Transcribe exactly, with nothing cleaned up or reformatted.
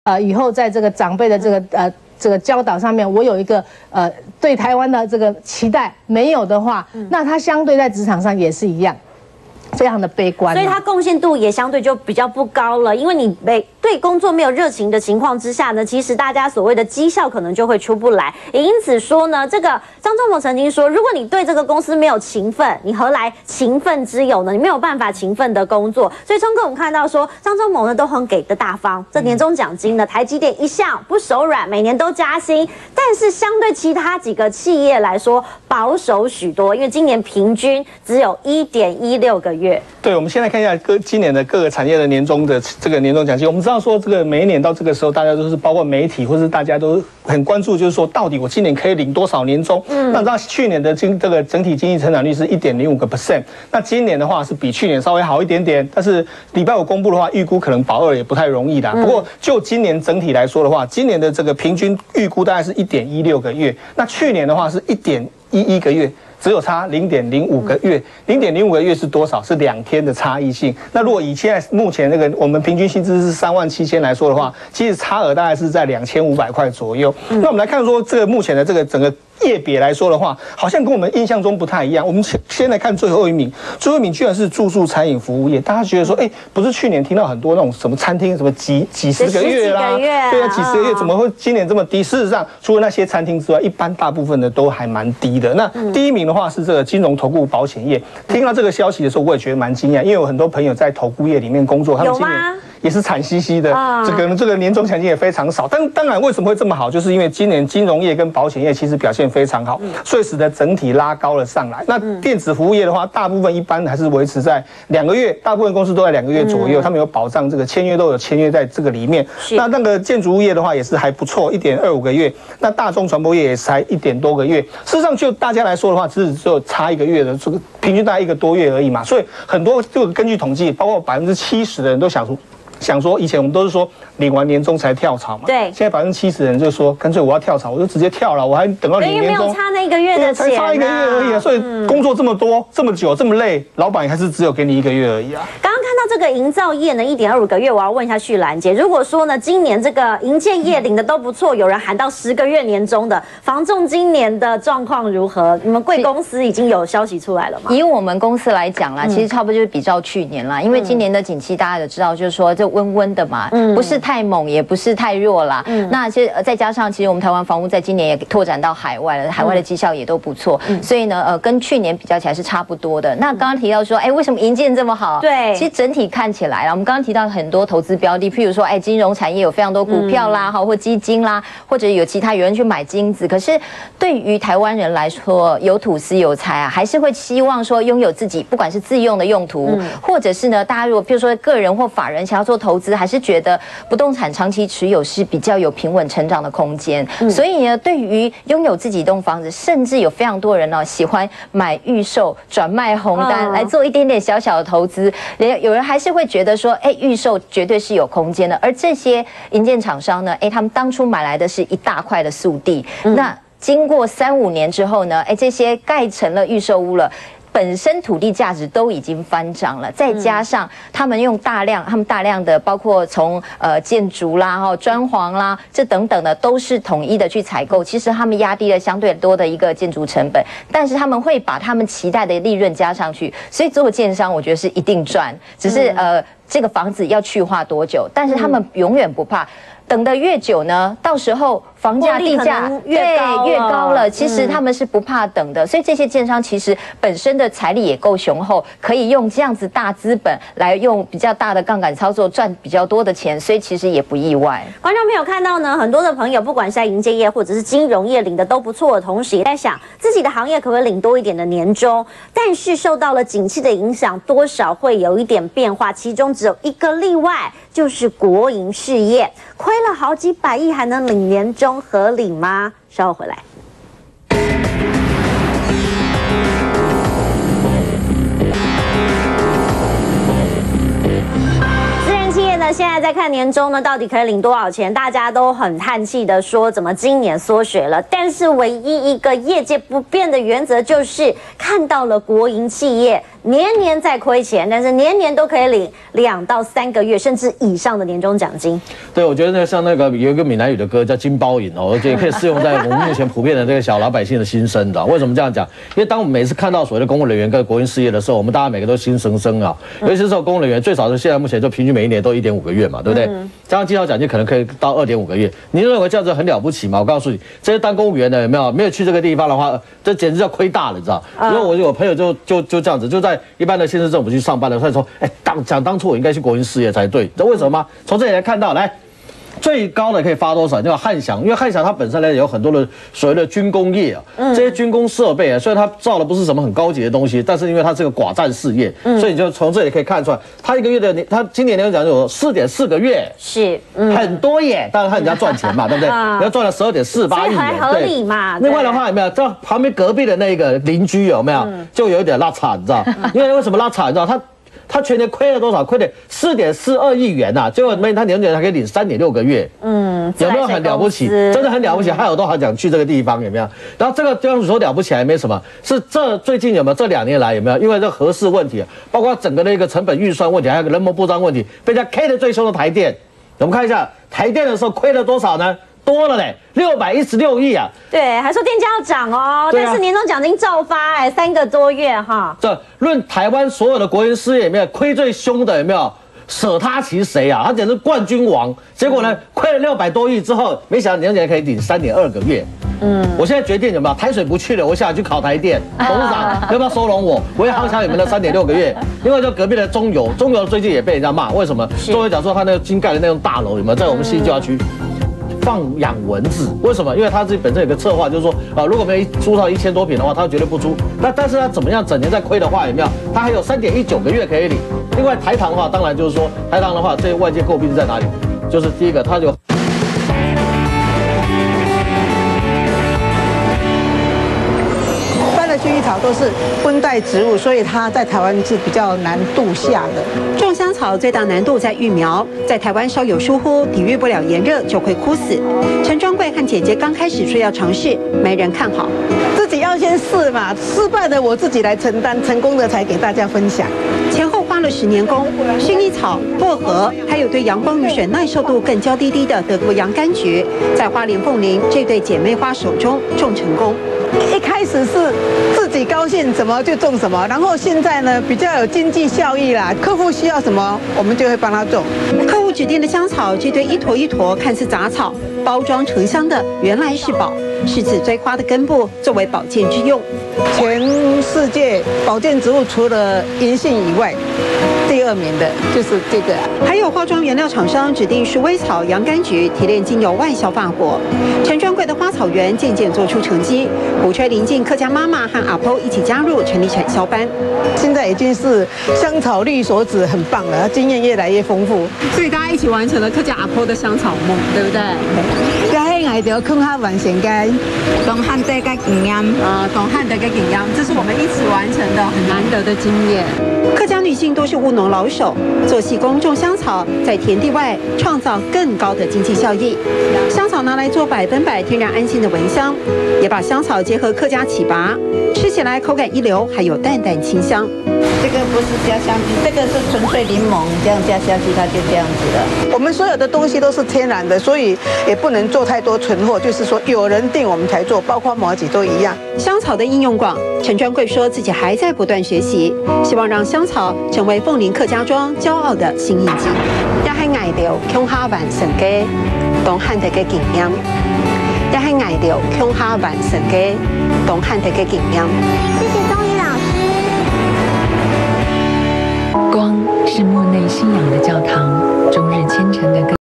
呃以后在这个长辈的这个呃这个教导上面，我有一个呃对台湾的这个期待，没有的话，那他相对在职场上也是一样。 非常的悲观， 所以他贡献度也相对就比较不高了。因为你没对工作没有热情的情况之下呢，其实大家所谓的绩效可能就会出不来。也因此说呢，这个张忠谋曾经说，如果你对这个公司没有情分，你何来情分之有呢？你没有办法情分的工作。所以聪哥我们看到说，张忠谋呢都很给的大方，这年终奖金呢，台积电一向不手软，每年都加薪，但是相对其他几个企业来说保守许多，因为今年平均只有 一点一六个月。 对，我们先来看一下各今年的各个产业的年终的这个年终奖金。我们知道说，这个每一年到这个时候，大家都是包括媒体或是大家都很关注，就是说到底我今年可以领多少年终？嗯，那你知道去年的经这个整体经济成长率是 一点零五个 percent， 那今年的话是比去年稍微好一点点，但是礼拜五公布的话，预估可能保二也不太容易的。不过就今年整体来说的话，今年的这个平均预估大概是 一点一六个月，那去年的话是 一点一一个月。 只有差零点零五个月，零点零五个月是多少？是两天的差异性。那如果以现在目前那个我们平均薪资是三万七千来说的话，其实差额大概是在两千五百块左右。那我们来看说这个目前的这个整个业别来说的话，好像跟我们印象中不太一样。我们先先来看最后一名，最后一名居然是住宿餐饮服务业。大家觉得说，哎，不是去年听到很多那种什么餐厅什么几几十个月啦，对啊，几十个月怎么会今年这么低？事实上，除了那些餐厅之外，一般大部分的都还蛮低的。那第一名的话是这个金融投顾保险业。听到这个消息的时候，我也觉得蛮惊讶，因为有很多朋友在投顾业里面工作，他们今年也是惨兮兮的，这个这个年终奖金也非常少。但当然为什么会这么好，就是因为今年金融业跟保险业其实表现非常好，所以使得整体拉高了上来。那电子服务业的话，大部分一般还是维持在两个月，大部分公司都在两个月左右，他们有保障，这个签约都有签约在这个里面。那那个建筑物业的话也是还不错，一点二五个月。那大众传播业也才一点多个月。事实上就大家来说的话，只只有差一个月的这个平均大概一个多月而已嘛。所以很多这个根据统计，包括百分之七十的人都想说。想说，以前我们都是说领完年终才跳槽嘛， 对。 现在百分之七十的人就说，干脆我要跳槽，我就直接跳了，我还等到领年终， 因为没有差那一个月的钱、啊， 才差一个月而已啊。所以工作这么多、这么久、这么累，老板还是只有给你一个月而已啊。 刚刚看到这个营造业呢，一点二五个月，我要问一下旭兰姐，如果说呢，今年这个营建业领的都不错，有人喊到十个月年终的，房仲今年的状况如何？你们贵公司已经有消息出来了吗？ 以我们公司来讲啦，其实差不多就是比照去年啦，因为今年的景气大家都知道，就是说这温温的嘛。嗯，不是太猛，也不是太弱啦。嗯，那其实再加上，其实我们台湾房屋在今年也拓展到海外了，海外的绩效也都不错。嗯，所以呢，呃，跟去年比较起来是差不多的。那刚刚提到说，哎，为什么营建这么好？ 对， 其实整体看起来啦，我们刚刚提到很多投资标的，譬如说，哎，金融产业有非常多股票啦，哈、嗯，或基金啦，或者有其他有人去买金子。可是对于台湾人来说，有土司有财啊，还是会希望说拥有自己，不管是自用的用途，嗯、或者是呢，大家如果譬如说个人或法人想要做投资，还是觉得。的不动产长期持有是比较有平稳成长的空间，嗯、所以呢，对于拥有自己一栋房子，甚至有非常多人呢、哦、喜欢买预售、转卖红单、哦、来做一点点小小的投资。有人还是会觉得说，哎，预售绝对是有空间的。而这些营建厂商呢，哎，他们当初买来的是一大块的素地，嗯、那经过三五年之后呢，哎，这些盖成了预售屋了。本身土地价值都已经翻涨了，再加上他们用大量，他们大量的包括从呃建筑啦、哈砖潢啦，这等等的都是统一的去采购。其实他们压低了相对多的一个建筑成本，但是他们会把他们期待的利润加上去，所以做建商我觉得是一定赚，只是呃这个房子要去化多久，但是他们永远不怕。等得越久呢，到时候房价、地价越高越高了，其实他们是不怕等的。所以这些建商其实本身的财力也够雄厚，可以用这样子大资本来用比较大的杠杆操作赚比较多的钱，所以其实也不意外。 观众朋友看到呢，很多的朋友不管是在营建业或者是金融业领的都不错的同时，也在想自己的行业可不可以领多一点的年终，但是受到了景气的影响，多少会有一点变化。其中只有一个例外，就是国营事业，亏了好几百亿还能领年终，合理吗？稍后回来。私人企业呢，现在在看年终呢，到底可以领多少钱？大家都很叹气的说，怎么今年缩水了？但是唯一一个业界不变的原则就是，看到了国营企业年年在亏钱，但是年年都可以领两到三个月甚至以上的年终奖金。 对，我觉得那像那个有一个闽南语的歌叫《金包银》哦，而且也可以适用在我们目前普遍的这个小老百姓的心声的。为什么这样讲？因为当我们每次看到所谓的公务人员跟国营事业的时候，我们大家每个都心生生啊。尤其是说公务人员，最少是现在目前就平均每一年都一点五个月嘛，对不对？加上绩效奖金可能可以到二点五个月。您认为这样子很了不起吗？我告诉你，这些当公务员的有没有没有去这个地方的话，这简直叫亏大了，你知道？因为我有朋友就就就这样子，就在一般的县市政府去上班的，他说，哎，当讲当初我应该去国营事业才对，你知道为什么吗？从这里来看到，来。最高的可以发多少？叫汉翔，因为汉翔它本身呢有很多的所谓的军工业啊，嗯、这些军工设备啊，虽然它造的不是什么很高级的东西，但是因为它是个寡占事业，嗯、所以你就从这里可以看出来，它一个月的它今年年终奖有四点四个月， 是、嗯、 很多耶。当然，它人家赚钱嘛，对不对？人家赚了十二点四八亿元， 还合理嘛。 另外的话有没有？这旁边隔壁的那个邻居有没有？嗯、就有一点拉差，你知道？因为为什么拉差？你知道他。他全年亏了多少？亏了四点四二亿元呐、啊！结果没他年终奖还可以领三点六个月，嗯，有没有很了不起？真的很了不起。还有多少想去这个地方有没有？然后这个这样子说了不起还没什么，是这最近有没有？这两年来有没有？因为这核四问题，包括整个的一个成本预算问题，还有个人谋不彰问题，被人家 K 的最凶的台电，我们看一下台电的时候亏了多少呢？多了嘞，六百一十六亿啊！ 对，还说电价要涨哦，啊、但是年终奖金照发哎、欸，三个多月哈。 这论台湾所有的国营事业有没有亏最凶的有没有？舍他其谁啊？他简直冠军王。结果呢，亏了六百多亿之后，没想到年终奖可以领三点二个月。嗯，我现在决定有没有台水不去了，我想去考台电董事长，要不要收容我？我也好想你们的三点六个月。另外就隔壁的中油，中油最近也被人家骂，为什么？中油讲说他那个新盖的那栋大楼有没有在我们西郊区？放养蚊子，为什么？因为他自己本身有个策划，就是说，啊，如果没租到一千多坪的话，他绝对不租。那但是他怎么样，整年在亏的话，有没有？他还有三点一九个月可以领。另外台糖的话，当然就是说，台糖的话，这外界诟病在哪里？就是第一个，它有。 薰衣草都是温带植物，所以它在台湾是比较难度夏的。 种香草最大难度在育苗，在台湾稍有疏忽，抵御不了炎热就会枯死。陈专柜和姐姐刚开始说要尝试，没人看好， 自己要先试嘛，失败的我自己来承担，成功的才给大家分享。 前后花了十年功，薰衣草、薄荷，还有对阳光雨水耐受度更娇滴滴的德国洋甘菊，在花莲凤林这对姐妹花手中种成功。 一开始是自己高兴什么就种什么，然后现在呢比较有经济效益啦，客户需要什么我们就会帮他种。 客户指定的香草，这堆一坨一坨看似杂草，包装成香的原来是宝，是紫锥花的根部作为保健之用。 全世界保健植物除了银杏以外，第二名的就是这个、啊。 还有化妆原料厂商指定鼠尾草、洋甘菊提炼精油外销法国。陈专柜的花草园渐渐做出成绩，鼓吹邻近客家妈妈和阿婆一起加入成立产销班。 现在已经是香草律所指，很棒了，经验越来越丰富。 所以大家一起完成了客家阿婆的香草梦，对不对？ 加黑矮条坑哈完成该东汉这个经验啊，东汉这个经验，这是我们一起完成的很难得的经验。客家女性都是务农老手，做细工种香草，在田地外创造更高的经济效益。香草拿来做百分百天然安心的蚊香，也把香草结合客家起拔，吃起来口感一流，还有淡淡清香。 这个不是加香精，这个是纯粹柠檬，这样加下去它就这样子了。 我们所有的东西都是天然的，所以也不能做太多存货，就是说有人订我们才做，包括麻糬都一样。 香草的应用广，陈专柜说自己还在不断学习，希望让香草成为凤林客家庄骄傲的新印记。也係捱到鄉下完成嘅東漢地嘅經驗，也係捱到鄉下完成嘅東漢地嘅經驗。 謝謝宗宇老師。 光是莫內信仰的教堂，終日虔誠的跟